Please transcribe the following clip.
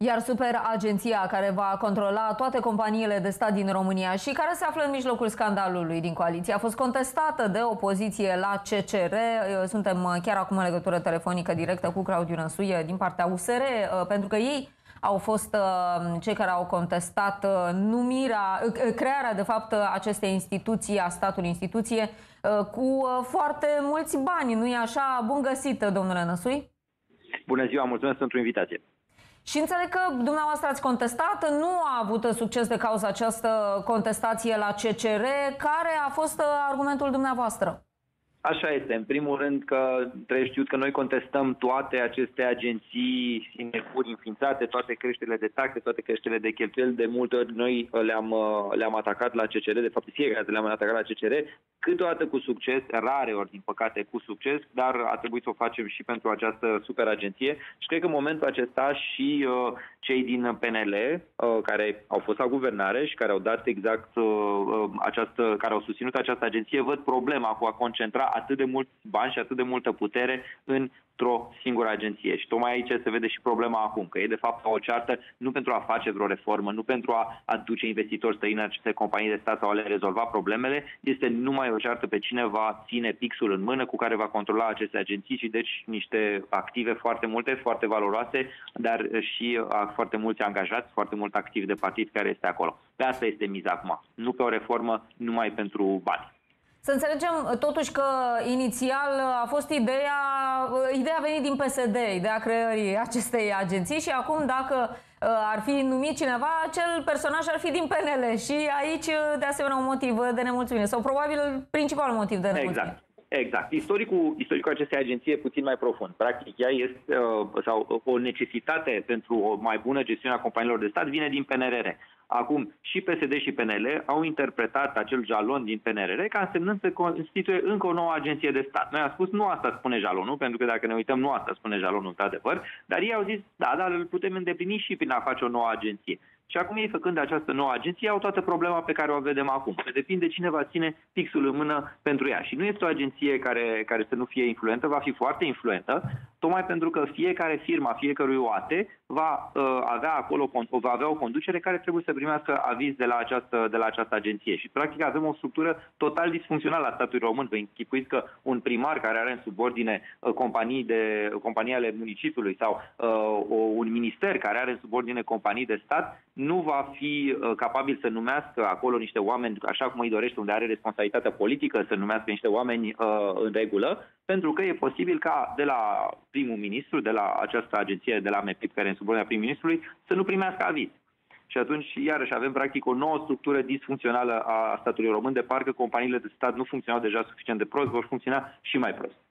Iar superagenția care va controla toate companiile de stat din România și care se află în mijlocul scandalului din coaliție a fost contestată de opoziție la CCR. Suntem chiar acum în legătură telefonică directă cu Claudiu Năsuie din partea USR, pentru că ei au fost cei care au contestat crearea de fapt acestei instituții, a statului instituție, cu foarte mulți bani. Nu-i așa? Bun găsit, domnule Năsui! Bună ziua, mulțumesc pentru invitație! Și înțeleg că dumneavoastră ați contestat, nu a avut succes de cauza această contestație la CCR. Care a fost argumentul dumneavoastră? Așa este. În primul rând că trebuie știut că noi contestăm toate aceste agenții sinecuri înființate, toate creșterile de taxe, toate creșterile de cheltuieli. De multe ori noi le-am atacat la CCR, de fapt fiecare dată le-am atacat la CCR, câteodată cu succes, rare ori din păcate cu succes, dar a trebuit să o facem și pentru această superagenție. Și cred că în momentul acesta și cei din PNL, care au fost la guvernare și care au dat exact care au susținut această agenție, văd problema cu a concentra atât de mulți bani și atât de multă putere într-o singură agenție. Și tocmai aici se vede și problema acum, că e de fapt o ceartă nu pentru a face vreo reformă, nu pentru a aduce investitori străini în aceste companii de stat sau a le rezolva problemele, este numai o ceartă pe cine va ține pixul în mână cu care va controla aceste agenții și deci niște active foarte multe, foarte valoroase, dar și foarte mulți angajați, foarte mult activ de partid care este acolo. Pe asta este miza acum, nu pe o reformă numai pentru bani. Să înțelegem totuși că inițial a fost ideea a venit din PSD, ideea creării acestei agenții și acum dacă ar fi numit cineva, acel personaj ar fi din PNL și aici de asemenea un motiv de nemulțumire sau probabil principalul motiv de nemulțumire. Exact. Istoricul acestei agenții e puțin mai profund. Practic, ea este, sau o necesitate pentru o mai bună gestiune a companiilor de stat vine din PNRR. Acum, și PSD și PNL au interpretat acel jalon din PNRR ca însemnând să constituie încă o nouă agenție de stat. Noi am spus, nu asta spune jalonul, pentru că dacă ne uităm, nu asta spune jalonul, într-adevăr, dar ei au zis, da, îl putem îndeplini și prin a face o nouă agenție. Și acum ei, făcând această nouă agenție, au toată problema pe care o vedem acum. Depinde cine va ține pixul în mână pentru ea. Și nu este o agenție care să nu fie influentă, va fi foarte influentă, tocmai pentru că fiecare firmă, fiecărui OAT va avea o conducere care trebuie să primească aviz de la această agenție. Și practic avem o structură total disfuncțională a statului român. Vă închipuiți că un primar care are în subordine companii ale municipiului sau un minister care are în subordine companii de stat nu va fi capabil să numească acolo niște oameni, așa cum îi dorește, unde are responsabilitatea politică, să numească niște oameni în regulă, pentru că e posibil ca de la primul ministru, de la această agenție, de la MEPIP, care e în subordinea prim-ministrului, să nu primească aviz. Și atunci, iarăși, avem practic o nouă structură disfuncțională a statului român, de parcă companiile de stat nu funcționau deja suficient de prost, vor funcționa și mai prost.